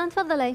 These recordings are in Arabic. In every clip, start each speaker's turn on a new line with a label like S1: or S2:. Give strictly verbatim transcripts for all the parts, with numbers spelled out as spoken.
S1: تفضلي.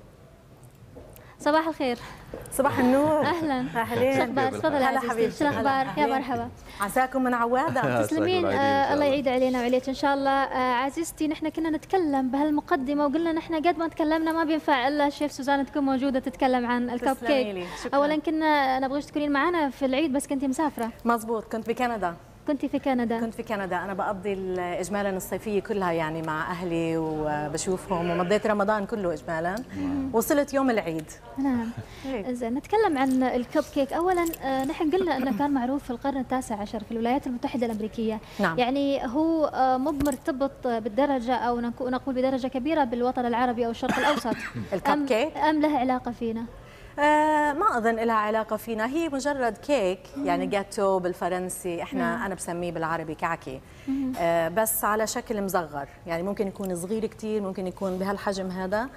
S1: صباح الخير.
S2: صباح النور.
S1: اهلا.
S2: اهلين.
S1: شو اخبارك؟ تفضلي
S2: هلا
S1: عزيزتي.
S2: حبيبتي.
S1: شو الاخبار؟ يا مرحبا.
S2: عساكم من عواده.
S1: تسلمين. آه الله يعيد علينا وعليك ان شاء الله. آه عزيزتي نحن كنا نتكلم بهالمقدمه وقلنا نحن قد ما تكلمنا ما بينفع الا الشيف سوزان تكون موجوده تتكلم عن الكب كيك. اولا كنا نبغيش تكونين معنا في العيد بس كنتي مسافره.
S2: مزبوط، كنت بكندا.
S1: كنت في كندا.
S2: كنت في كندا، أنا بقضي إجمالا الصيفية كلها يعني مع أهلي وبشوفهم، ومضيت رمضان كله إجمالا. وصلت يوم العيد.
S1: نعم. زين نتكلم عن الكب كيك. أولا آه نحن قلنا أنه كان معروف في القرن التاسع عشر في الولايات المتحدة الأمريكية.
S2: نعم.
S1: يعني هو آه مو مرتبط بالدرجة أو نقول بدرجة كبيرة بالوطن العربي أو الشرق الأوسط.
S2: الكب كيك؟
S1: أم له علاقة فينا؟
S2: آه ما اظن لها علاقه فينا، هي مجرد كيك يعني جاتو بالفرنسي، احنا مم. انا بسميه بالعربي كعكه. آه بس على شكل مصغر، يعني ممكن يكون صغير كثير، ممكن يكون بهالحجم هذا،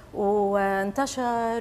S2: وانتشر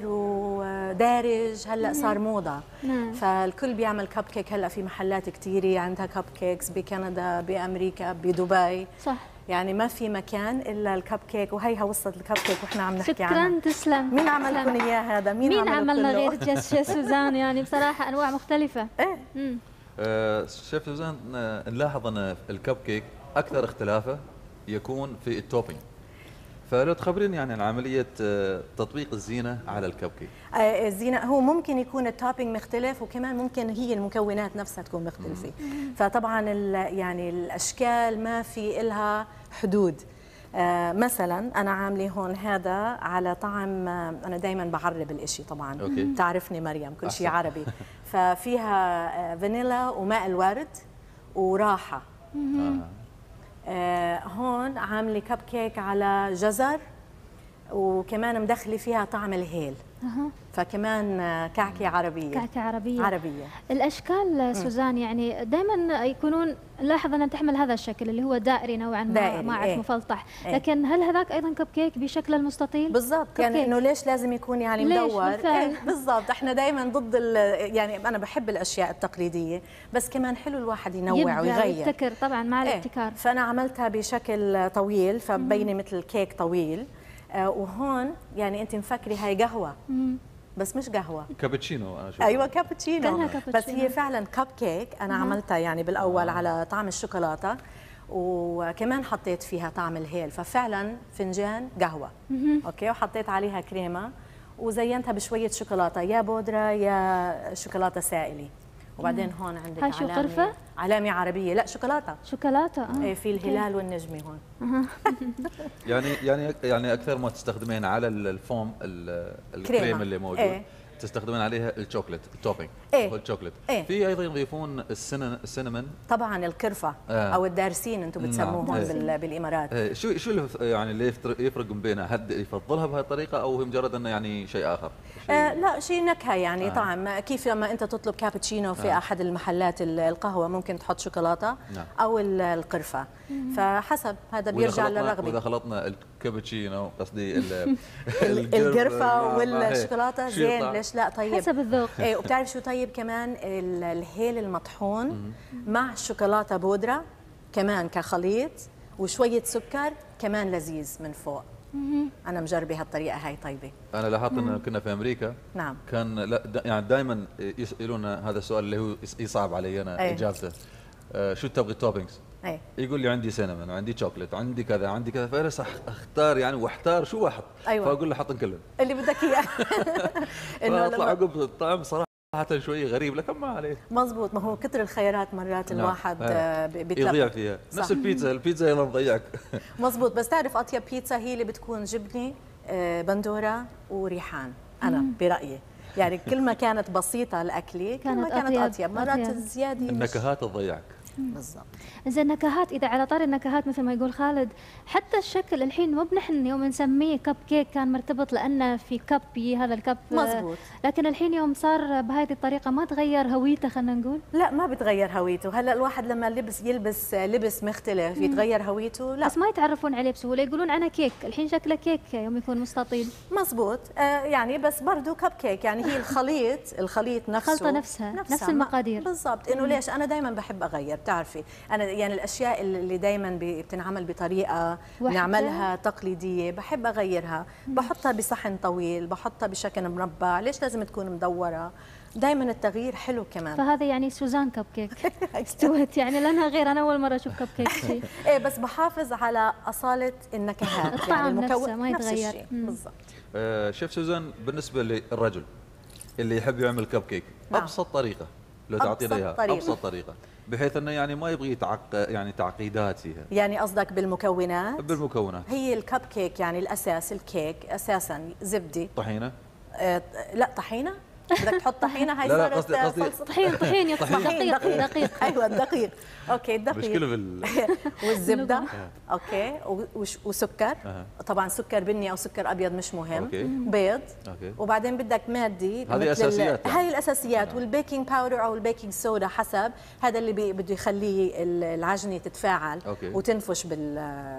S2: ودارج هلا صار موضه.
S1: مم.
S2: فالكل بيعمل كب كيك هلا في محلات كثيره عندها كب كيكس بكندا بامريكا بدبي.
S1: صح.
S2: يعني ما في مكان الا الكب كيك، وهيها وصلت الكب كيك واحنا عم نحكي عنها.
S1: شكرا تسلم.
S2: مين عمل لكم اياه هذا؟ مين,
S1: مين عملنا غير
S2: شيف
S1: سوزان؟ يعني بصراحه انواع مختلفه.
S2: ايه
S3: آه شيف سوزان، نلاحظ ان الكب كيك اكثر اختلافه يكون في التوبينج، فلو تخبرين يعني عن عمليه تطبيق الزينه على الكب كيك.
S2: آه الزينه هو ممكن يكون التوبينج مختلف، وكمان ممكن هي المكونات نفسها تكون مختلفه. فطبعا يعني الاشكال ما في إلها حدود. آه مثلا انا عامله هون هذا على طعم، آه انا دائما بعرب الاشي طبعا.
S3: أوكي.
S2: بتعرفني مريم كل شيء عربي. ففيها آه فانيلا وماء الورد وراحه.
S3: آه.
S2: آه هون عامله كب كيك على جزر، وكمان مدخله فيها طعم الهيل.
S1: أه.
S2: فكمان كعكه عربيه.
S1: كعكه عربيه.
S2: عربيه.
S1: الاشكال سوزان يعني دائما يكونون نلاحظ انها تحمل هذا الشكل اللي هو دائري نوعا ما،
S2: دائري.
S1: ما اعرف
S2: ايه؟
S1: مفلطح،
S2: ايه؟
S1: لكن هل هذاك ايضا كب كيك بشكل المستطيل؟
S2: بالضبط، يعني انه ليش لازم يكون يعني مدور؟
S1: ايه
S2: بالضبط، احنا دائما ضد يعني انا بحب الاشياء التقليديه، بس كمان حلو الواحد ينوع ويغير
S1: يبتكر طبعا مع
S2: ايه؟
S1: الابتكار.
S2: فانا عملتها بشكل طويل فبيني مثل كيك طويل. آه وهون يعني انت مفكري هاي قهوه.
S1: مم.
S2: بس مش قهوه،
S3: كابتشينو. انا شوف
S2: ايوه كابتشينو. بس هي فعلا كب كيك. انا
S1: مم.
S2: عملتها يعني بالاول على طعم الشوكولاته، وكمان حطيت فيها طعم الهيل، ففعلا فنجان قهوه.
S1: مم.
S2: اوكي، وحطيت عليها كريمه وزينتها بشويه شوكولاته، يا بودره يا شوكولاته سائله. وبعدين هون عندك
S1: هاي شو قرفه؟
S2: علامه عربيه، لا شوكولاته.
S1: شوكولاته. اه
S2: ايه، في الهلال والنجمه هون.
S3: يعني يعني يعني اكثر ما تستخدمين على الفوم الكريم اللي موجود.
S2: ايه؟
S3: تستخدمين عليها الشوكليت التوبينج.
S2: ايه؟
S3: هو الشوكليت.
S2: ايه؟
S3: في ايضا يضيفون السينمون.
S2: طبعا القرفه. آه. او الدارسين انتم بتسموه هون ايه؟ بالامارات.
S3: ايه. شو شو اللي يعني اللي يفرق بينها؟ حد يفضلها بهذه الطريقه او هي مجرد انه يعني شيء اخر؟ شيء
S2: آه لا، شيء نكهه يعني. آه. طعم. كيف لما انت تطلب كابتشينو في آه. احد المحلات القهوه ممكن تحط شوكولاته. نعم. او القرفه. مم. فحسب، هذا بيرجع للرغبه.
S3: واذا خلطنا الكابتشينو قصدي
S2: القرفه والشوكولاته زين، ليش لا؟ طيب
S1: حسب الذوق.
S2: ايه، وبتعرف شو طيب كمان الهيل المطحون مع شوكولاته بودره كمان كخليط وشويه سكر كمان لذيذ من فوق. انا مجربه هالطريقه هاي طيبه.
S3: انا لاحظت انه كنا في امريكا.
S2: نعم.
S3: كان لا يعني دائما يسالونا هذا السؤال اللي هو يصعب علي انا أيه. اجابته. آه شو تبغي التوبينجز؟
S2: أيه.
S3: يقول لي عندي سينمون وعندي شوكليت وعندي كذا عندي كذا، فانا اختار يعني واحتار شو احط.
S2: أيوة.
S3: فاقول له حطن كلهم
S2: اللي بدك اياه.
S3: انه اطلع عقب الطعم صراحه شوي غريب، لكن ما عليه.
S2: مزبوط، ما هو كثر الخيارات مرات نعم. الواحد آه.
S3: بيتلف يضيع فيها. صح. نفس البيتزا، البيتزا يلا مضيعك.
S2: مزبوط، بس تعرف اطيب بيتزا هي اللي بتكون جبنه بندوره وريحان. انا مم. برايي يعني كل ما كانت بسيطه الاكله كل ما كانت اطيب. مرات الزياده
S3: النكهات تضيعك.
S2: بالضبط.
S1: زين النكهات، اذا على طاري النكهات مثل ما يقول خالد، حتى الشكل الحين مو بنحن يوم نسميه كب كيك كان مرتبط لانه في كب هذا الكب.
S2: مزبوط.
S1: لكن الحين يوم صار بهذه الطريقه ما تغير هويته، خلينا نقول.
S2: لا، ما بتغير هويته. هلا الواحد لما لبس يلبس لبس مختلف يتغير هويته؟ لا،
S1: بس ما يتعرفون عليه بسهوله، يقولون انا كيك. الحين شكله كيك يوم يكون مستطيل.
S2: مزبوط. آه يعني بس برضه كب كيك، يعني هي الخليط الخليط نفسه
S1: الخلطه نفسها, نفسها نفس المقادير.
S2: بالضبط. انه ليش انا دائما بحب اغير. بتعرفي انا يعني الاشياء اللي دائما بتنعمل بطريقه
S1: واحدة؟
S2: نعملها تقليديه بحب اغيرها، بحطها بصحن طويل، بحطها بشكل مربع، ليش لازم تكون مدوره؟ دائما التغيير حلو كمان.
S1: فهذا يعني سوزان كب كيك استوت يعني لانها غير، انا اول مره اشوف كب كيك شيء.
S2: ايه بس بحافظ على اصاله النكهات
S1: الطعم نفسه ما
S2: نفس
S1: يتغير.
S2: الشيء بالضبط.
S3: آه شيف سوزان، بالنسبه للرجل اللي يحب يعمل كب كيك،
S2: نعم.
S3: ابسط طريقه لو تعطينا اياها،
S2: طريقة.
S3: ابسط طريقه بحيث انه يعني ما يبغى يتعق يعني تعقيدات فيها.
S2: يعني قصدك بالمكونات؟
S3: بالمكونات.
S2: هي الكب كيك يعني الاساس الكيك اساسا زبده،
S3: طحينه؟
S2: آه لا طحينه؟ بدك تحط طحينه؟ هاي
S3: لا لا،
S2: صارت
S3: قصدي قصدي
S2: صلصة.
S1: طحين طحين يا
S2: طحين.
S1: دقيق
S2: دقيق.
S1: دقيق
S2: ايوه الدقيق. اوكي الدقيق
S3: مشكله بال
S2: والزبده. اوكي وش- وسكر.
S3: أها.
S2: طبعا سكر بني او سكر ابيض مش مهم.
S3: أوكي.
S2: بيض.
S3: أوكي.
S2: وبعدين بدك مادي
S3: هذه
S2: مثل
S3: أساسيات
S2: ال-
S3: يعني.
S2: هاي الاساسيات. والبيكنج باودر او البيكنج سودا حسب، هذا اللي بي- بده يخليه ال- العجنه تتفاعل
S3: أوكي.
S2: وتنفش بال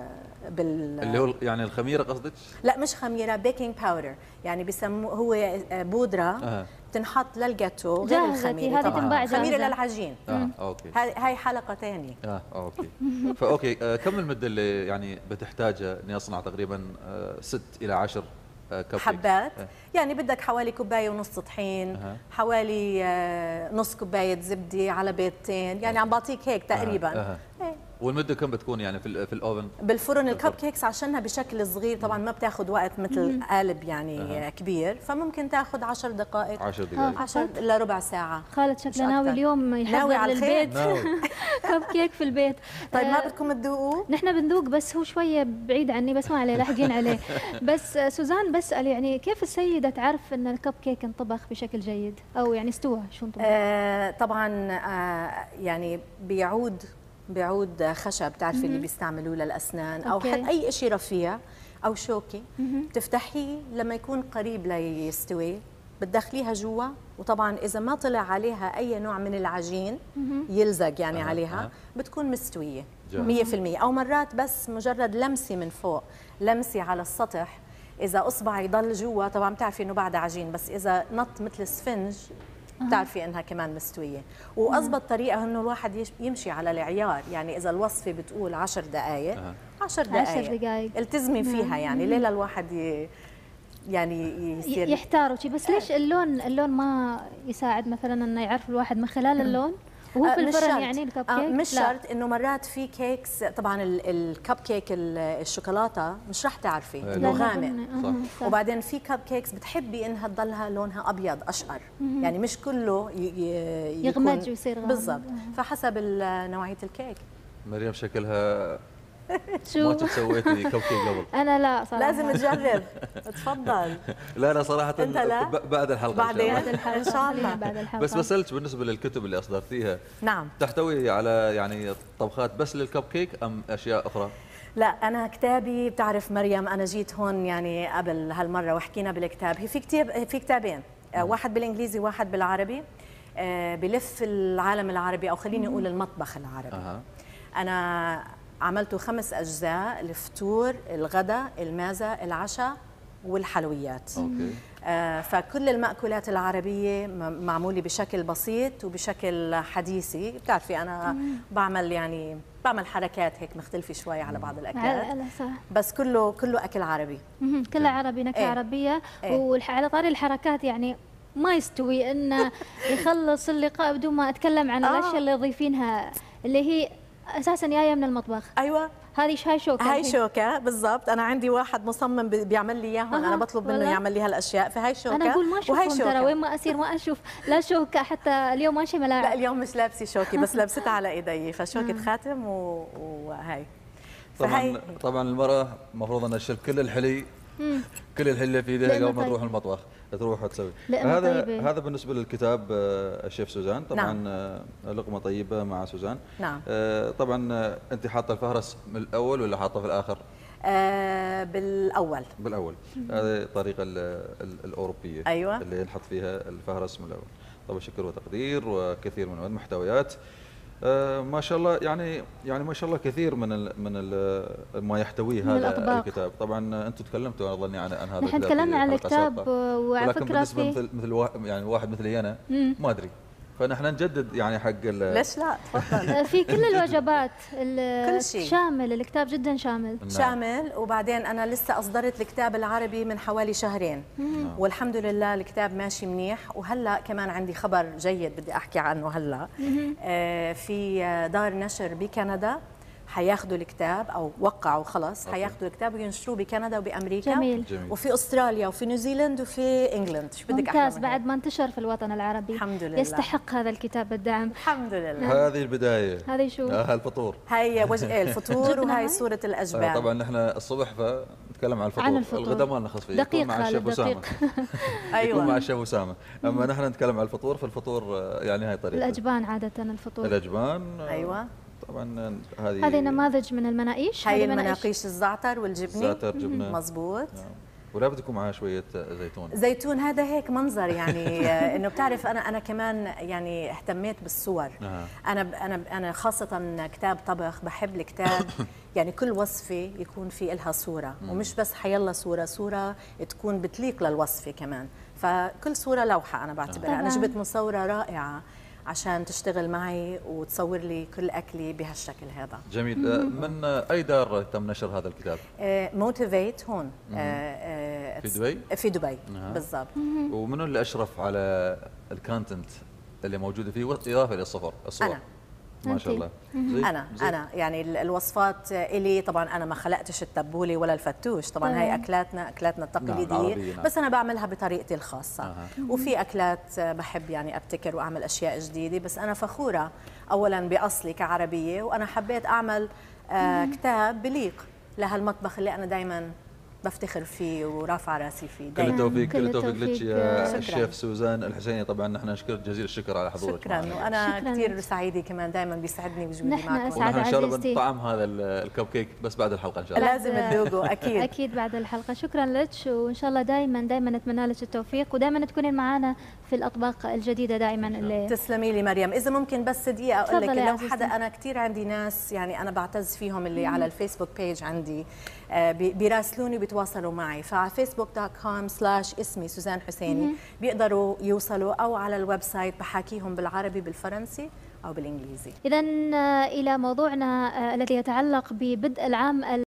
S2: بال
S3: اللي هو يعني الخميره قصدك؟
S2: لا مش خميره، بيكنج باودر يعني بيسموه هو بودره
S3: أها.
S2: بتنحط للجاتو غير
S1: جاهزة،
S2: الخميره.
S1: هذه
S2: طبعاً.
S1: تنباع
S2: خميره
S1: جاهزة.
S2: للعجين.
S3: اه اوكي.
S2: هاي هاي حلقه ثانيه.
S3: اه اوكي. فاوكي، آه كم المده اللي يعني بتحتاجها اني اصنع تقريبا آه ست الى عشر آه كب كيك؟
S2: حبات.
S3: آه.
S2: يعني بدك حوالي كوبايه ونص طحين،
S3: أها.
S2: حوالي آه، نص كوبايه زبده على بيضتين، يعني عم بعطيك هيك تقريبا.
S3: أها.
S2: إيه.
S3: والمده كم بتكون يعني في ال- في الاوفن؟
S2: بالفرن الكب
S3: بالفرن.
S2: كيكس عشانها بشكل صغير طبعا ما بتاخذ وقت مثل قالب يعني
S3: أها.
S2: كبير، فممكن تاخذ عشر دقائق
S3: عشر دقائق.
S2: عشر الا ربع ساعه.
S1: خالد
S2: مش
S1: شكله ناوي
S2: أكتر.
S1: اليوم
S2: ناوي
S1: يحضر
S2: على الخير.
S1: للبيت
S3: ناوي.
S1: كب كيك في البيت.
S2: طيب ما
S1: آه،
S2: بدكم تذوقوا؟
S1: نحن بنذوق بس هو شويه بعيد عني، بس ما عليه لاحقين عليه. بس آه، سوزان بسأل يعني كيف السيدة تعرف ان الكب كيك انطبخ بشكل جيد او يعني استوى شو انطبخ؟
S2: آه طبعا آه يعني بيعود بيعود خشب بتعرفي اللي بيستعملوه للاسنان او
S1: أوكي.
S2: حتى اي شيء رفيع او شوكي، بتفتحيه لما يكون قريب ليستوي بتدخليها جوا، وطبعا اذا ما طلع عليها اي نوع من العجين يلزق يعني
S3: أها،
S2: عليها
S3: أها.
S2: بتكون مستويه
S3: جاهز.
S2: مية بالمية. او مرات بس مجرد لمسه من فوق، لمسه على السطح، اذا اصبع يضل جوا طبعا بتعرفي انه بعد عجين، بس اذا نط مثل السفنج بتعرفي انها كمان مستويه. واضبط طريقه انه الواحد يش- يمشي على العيار، يعني اذا الوصفه بتقول عشر دقائق
S3: أها.
S2: عشر
S1: عشر
S2: دقائق
S1: دقائق.
S2: التزمي فيها، يعني ليلا الواحد ي... يعني
S1: ي-
S2: يصير
S1: يحتاروا شي، بس ليش اللون اللون ما يساعد مثلا انه يعرف الواحد من خلال اللون وهو في
S2: آه، مش
S1: الفرن
S2: شرط.
S1: يعني الكب
S2: آه،
S1: كيك؟
S2: مش
S1: لا.
S2: شرط انه مرات في كيكس طبعا ال- الكب كيك ال- الشوكولاته مش رح تعرفي
S3: لا،
S2: انه
S1: لا،
S2: غامق.
S1: بني.
S3: صح.
S1: أها، صح.
S2: وبعدين في كب كيكس بتحبي انها تضلها لونها ابيض اشقر، يعني مش كله ي- ي- يكون-
S1: يغمج ويصير غامق.
S2: بالضبط، فحسب ال- نوعيه الكيك.
S3: مريم شكلها ما
S1: شو
S3: كنت سويتي كب كيك قبل.
S1: انا لا صراحه
S2: لازم تجرب. تفضل.
S3: لا لا صراحه
S2: أنت لا؟
S3: ب- بعد الحلقه إن شاء الله.
S2: بعدين
S1: بعد الحلقه
S2: إن شاء الله.
S1: بعد الحلقه
S3: بس بسألت بالنسبه للكتب اللي اصدرتيها،
S2: نعم.
S3: تحتوي على يعني طبخات بس للكب كيك ام اشياء اخرى؟
S2: لا انا كتابي بتعرف مريم، انا جيت هون يعني قبل هالمره وحكينا بالكتاب، هي في كتاب في كتابين، آه، واحد بالانجليزي وواحد بالعربي، آه، بلف العالم العربي او خليني اقول المطبخ العربي.
S3: اها.
S2: انا عملته خمس اجزاء: الفطور، الغداء، المازة، العشاء، والحلويات.
S3: اوكي.
S2: آه، فكل المأكولات العربية م- معمولة بشكل بسيط وبشكل حديثي. بتعرفي أنا بعمل يعني بعمل حركات هيك مختلفة شوي على بعض الأكلات،
S1: على صح.
S2: بس كله كله أكل عربي.
S1: مهم. كلها عربي، نكهه
S2: إيه.
S1: عربيه.
S2: إيه.
S1: وعلى طاري الحركات يعني ما يستوي انه يخلص اللقاء بدون ما اتكلم عن
S2: آه.
S1: الاشياء اللي يضيفينها اللي هي اساسا جايه من المطبخ.
S2: أيوة
S1: هذه هاي شوكه
S2: هاي
S1: الحين.
S2: شوكة بالضبط. أنا عندي واحد مصمم بي- بيعمل لي إياهم،
S1: أها،
S2: أنا بطلب منه
S1: والله.
S2: يعمل لي هالأشياء، فهاي شوكة
S1: انا اقول ما
S2: وهاي
S1: اشوفهم ترى،
S2: شوكة.
S1: وين ما اسير ما اشوف لا شوكه، حتى اليوم ماشي
S2: لا
S1: ملاعب.
S2: اليوم مش لابسة شوكة، بس لابستها على إيدي، فشوكة خاتم و... وهاي.
S3: طبعا طبعا المراه المفروض انها تشرب كل الحلي، كل الحلي اللي في ايديها
S1: لأنه
S3: قبل ما
S1: طيب.
S3: تروح المطبخ تروح وتسوي.
S1: لأنه
S3: هذا
S1: طيبة.
S3: هذا بالنسبه للكتاب آه، الشيف سوزان. طبعا
S2: نعم.
S3: آه، لقمه طيبه مع سوزان.
S2: نعم.
S3: آه، طبعا آه، انت حاطه الفهرس من الاول ولا حاطه في الاخر؟
S2: آه بالأول.
S3: بالاول. هذه الطريقه ال- ال- الاوروبيه.
S2: أيوة.
S3: اللي نحط فيها الفهرس من الاول. طبعا شكر وتقدير وكثير من المحتويات. آه ما شاء الله، يعني يعني ما شاء الله كثير من ال من ال ما يحتويه
S1: من
S3: هذا
S1: الأطباق.
S3: الكتاب. طبعا انتم تكلمتوا انا ظني عن عن هذا
S1: نحن
S3: الكتاب في
S1: تكلمنا عن
S3: حلقة
S1: الكتاب،
S3: سابقة.
S1: وعلى
S3: ولكن
S1: فكره
S3: بالنسبه
S1: في
S3: مثل مثل وا- يعني واحد مثلي انا
S1: مم.
S3: ما ادري. فنحن نجدد يعني حق
S2: ليش لا تفضل.
S1: في كل الوجبات
S2: كل شيء
S1: شامل، الكتاب جدا شامل.
S2: نعم. شامل. وبعدين انا لسه اصدرت الكتاب العربي من حوالي شهرين مم. والحمد لله الكتاب ماشي منيح. وهلا كمان عندي خبر جيد بدي احكي عنه هلا. آه في دار نشر بكندا حياخذوا الكتاب او وقعوا خلص، حياخذوا الكتاب وينشروه بكندا وبامريكا.
S1: جميل.
S2: جميل. وفي استراليا وفي نيوزيلند وفي انجلند. شو بدك احلى؟
S1: ممتاز. بعد ما انتشر في الوطن العربي
S2: الحمد لله
S1: يستحق هذا الكتاب الدعم.
S2: الحمد لله.
S3: هذه البدايه.
S1: هذه شو؟
S3: آه الفطور.
S2: هي وجه الفطور وهي صوره الاشباع.
S3: آه طبعا نحن الصبح فنتكلم عن الفطور.
S1: عن الفطور.
S3: الغداء ما نلخص فيه.
S1: دقيق
S3: مع الشيف اسامه.
S2: ايوه
S3: يكون مع الشيف اسامه. اما نحن نتكلم عن الفطور، فالفطور يعني هاي طريقه
S1: الاجبان عاده الفطور.
S3: الاجبان.
S2: ايوه
S3: طبعا هذه
S1: هذه نماذج من المناقيش.
S2: هي المناقيش الزعتر والجبنه.
S3: الزعتر جبنه
S2: مظبوط.
S3: ولا بدكم معها شويه زيتون.
S2: زيتون هذا هيك منظر يعني انه بتعرف انا انا كمان يعني اهتميت بالصور. آه. انا انا انا خاصه كتاب طبخ بحب الكتاب يعني كل وصفه يكون في لها صوره مم. ومش بس حيلا صوره صوره تكون بتليق للوصفه كمان. فكل صوره لوحه انا بعتبرها. آه. انا جبت مصوره رائعه عشان تشتغل معي وتصور لي كل أكلي بهالشكل هذا.
S3: جميل. من أي دار تم نشر هذا الكتاب؟
S2: موتيفيت هون
S3: في دبي؟
S2: في دبي بالضبط.
S3: ومنو اللي أشرف على الكونتنت اللي موجودة فيه إضافة للصور الصور؟
S2: أنا.
S3: ما شاء الله.
S2: زي انا زي. انا يعني الوصفات الي طبعا انا ما خلقتش التبوله ولا الفتوش طبعا. طبعا هي اكلاتنا اكلاتنا التقليديه. نعم. نعم. بس انا بعملها بطريقتي الخاصه. آه. وفي اكلات بحب يعني ابتكر واعمل اشياء جديده. بس انا فخوره اولا باصلي كعربيه وانا حبيت اعمل آه كتاب بليق لهالمطبخ اللي انا دائما بفتخر فيه ورافعه راسي فيه.
S3: كل التوفيق كل التوفيق لك يا الشيف سوزان الحسيني. طبعا نحن نشكرك جزيل الشكر على حضورك.
S2: شكرا معنا. وانا كثير سعيده كمان دائما بيسعدني وجودي معكم.
S1: نحن
S3: ان شاء الله بنطعم هذا الكب كيك بس بعد الحلقه ان شاء الله.
S2: لازم تذوقوا اكيد.
S1: اكيد بعد الحلقه. شكرا لك وان شاء الله دائما دائما نتمنى لك التوفيق ودائما تكونين معنا في الاطباق الجديده دائما. اللي
S2: تسلمي لي مريم. اذا ممكن بس دقيقه اقول لك لو حدا انا كثير عندي ناس يعني انا بعتز فيهم اللي مم. على الفيسبوك بيج عندي بيراسلوني وبيتواصلوا معي. فعلى فيسبوك دوت كوم سلاش اسمي سوزان حسيني بيقدروا يوصلوا او على الويب سايت بحاكيهم بالعربي بالفرنسي او بالانجليزي.
S1: اذا الى موضوعنا الذي يتعلق ببدء العام